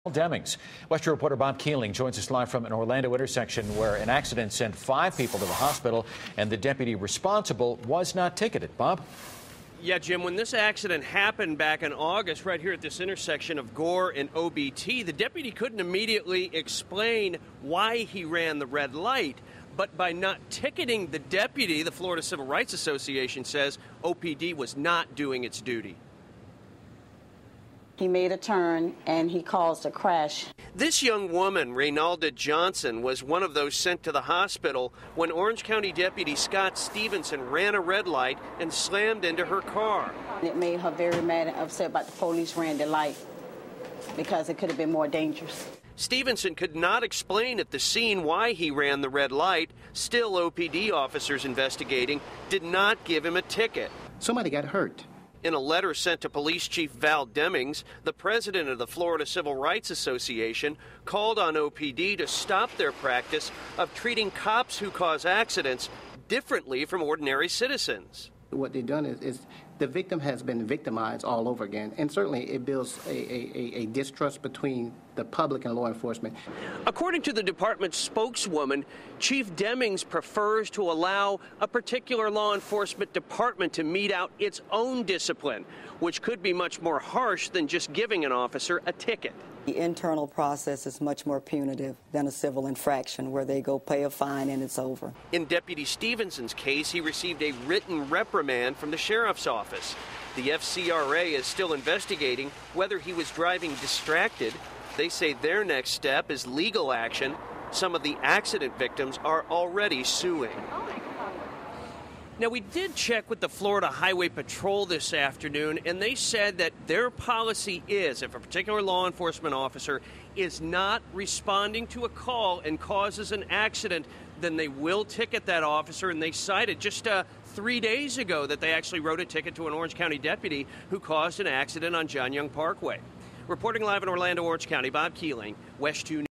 Demings. Western reporter Bob Keeling joins us live from an Orlando intersection where an accident sent 5 people to the hospital and the deputy responsible was not ticketed. Bob? Yeah, Jim, when this accident happened back in August right here at this intersection of Gore and OBT, the deputy couldn't immediately explain why he ran the red light. But by not ticketing the deputy, the Florida Civil Rights Association says OPD was not doing its duty. He made a turn and he caused a crash. This young woman, Reynalda Johnson, was one of those sent to the hospital when Orange County Deputy Scott Stevenson ran a red light and slammed into her car. It made her very mad and upset about the police ran the light because it could have been more dangerous. Stevenson could not explain at the scene why he ran the red light. Still, OPD officers investigating did not give him a ticket. Somebody got hurt. In a letter sent to Police Chief Val Demings, the president of the Florida Civil Rights Association called on OPD to stop their practice of treating cops who cause accidents differently from ordinary citizens. What they've done is the victim has been victimized all over again, and certainly it builds a distrust between the public and law enforcement. According to the department's spokeswoman, Chief Demings prefers to allow a particular law enforcement department to mete out its own discipline, which could be much more harsh than just giving an officer a ticket. The internal process is much more punitive than a civil infraction where they go pay a fine and it's over. In Deputy Stevenson's case, he received a written reprimand from the sheriff's office. The FCRA is still investigating whether he was driving distracted. They say their next step is legal action. Some of the accident victims are already suing. Now, we did check with the Florida Highway Patrol this afternoon, and they said that their policy is if a particular law enforcement officer is not responding to a call and causes an accident, then they will ticket that officer. And they cited just 3 days ago that they actually wrote a ticket to an Orange County deputy who caused an accident on John Young Parkway. Reporting live in Orlando, Orange County, Bob Keeling, West 2 News.